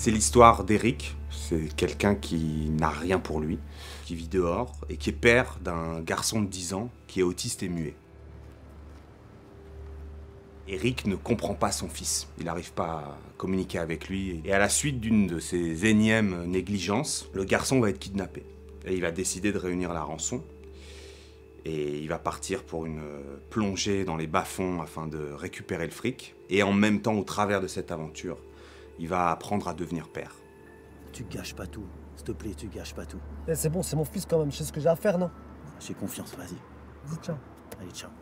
C'est l'histoire d'Eric. C'est quelqu'un qui n'a rien pour lui, qui vit dehors et qui est père d'un garçon de 10 ans qui est autiste et muet. Eric ne comprend pas son fils, il n'arrive pas à communiquer avec lui. Et à la suite d'une de ces énièmes négligences, le garçon va être kidnappé. Et il va décider de réunir la rançon. Et il va partir pour une plongée dans les bas-fonds afin de récupérer le fric. Et en même temps, au travers de cette aventure, il va apprendre à devenir père. Tu gâches pas tout, s'il te plaît, tu gâches pas tout. Eh, c'est bon, c'est mon fils quand même, je sais ce que j'ai à faire, non? J'ai confiance, vas-y. Vas-y, ciao. Allez, ciao.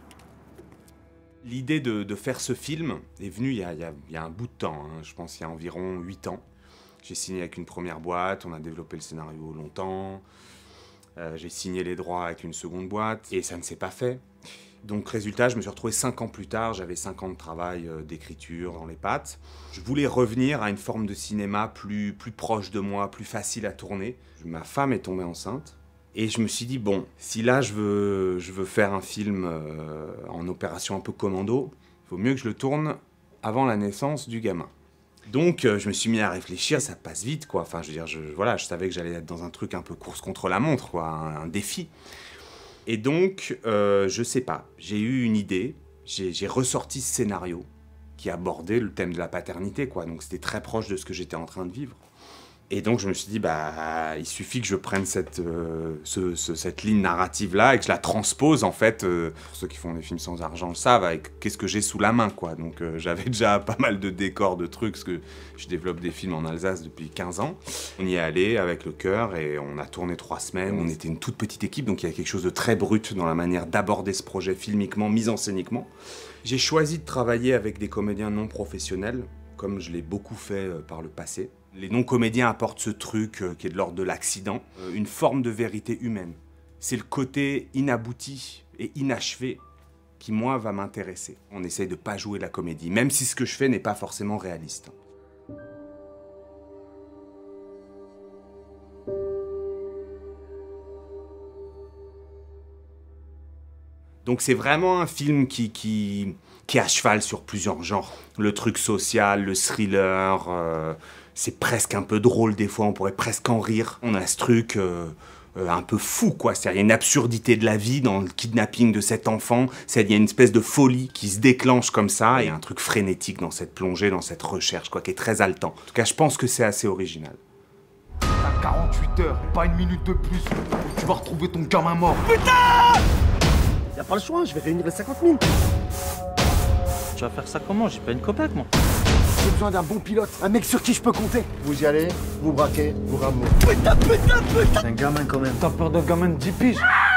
L'idée de faire ce film est venue il y a un bout de temps, hein. Je pense il y a environ 8 ans. J'ai signé avec une première boîte, on a développé le scénario longtemps. J'ai signé les droits avec une seconde boîte et ça ne s'est pas fait. Donc résultat, je me suis retrouvé 5 ans plus tard, j'avais 5 ans de travail d'écriture dans les pattes. Je voulais revenir à une forme de cinéma plus proche de moi, plus facile à tourner. Ma femme est tombée enceinte et je me suis dit, bon, si là je veux faire un film en opération un peu commando, il vaut mieux que je le tourne avant la naissance du gamin. Donc je me suis mis à réfléchir, ça passe vite quoi, enfin je veux dire, je savais que j'allais être dans un truc un peu course contre la montre quoi, un défi. Et donc, je sais pas, j'ai eu une idée, j'ai ressorti ce scénario qui abordait le thème de la paternité quoi, donc c'était très proche de ce que j'étais en train de vivre. Et donc je me suis dit, bah, il suffit que je prenne cette ligne narrative-là et que je la transpose, en fait, pour ceux qui font des films sans argent le savent, avec qu'est-ce que j'ai sous la main, quoi. Donc j'avais déjà pas mal de décors, de trucs, parce que je développe des films en Alsace depuis 15 ans. On y est allé avec le cœur et on a tourné 3 semaines. On était une toute petite équipe, donc il y a quelque chose de très brut dans la manière d'aborder ce projet filmiquement, mise en scéniquement. J'ai choisi de travailler avec des comédiens non professionnels, comme je l'ai beaucoup fait par le passé. Les non-comédiens apportent ce truc qui est de l'ordre de l'accident, une forme de vérité humaine. C'est le côté inabouti et inachevé qui, moi, va m'intéresser. On essaye de pas jouer la comédie, même si ce que je fais n'est pas forcément réaliste. Donc c'est vraiment un film qui est à cheval sur plusieurs genres. Le truc social, le thriller, c'est presque un peu drôle des fois, on pourrait presque en rire. On a ce truc un peu fou quoi, c'est-à-dire il y a une absurdité de la vie dans le kidnapping de cet enfant, il y a une espèce de folie qui se déclenche comme ça, et un truc frénétique dans cette plongée, dans cette recherche quoi, qui est très haletant. En tout cas je pense que c'est assez original. T'as 48 heures, pas une minute de plus, tu vas retrouver ton gamin mort. Putain! Y'a pas le choix, je vais réunir les 50 000. Tu vas faire ça comment? J'ai pas une copec, moi. J'ai besoin d'un bon pilote, un mec sur qui je peux compter. Vous y allez, vous braquez, vous ramenez. C'est un gamin quand même. T'as peur d'un gamin de 10 piges?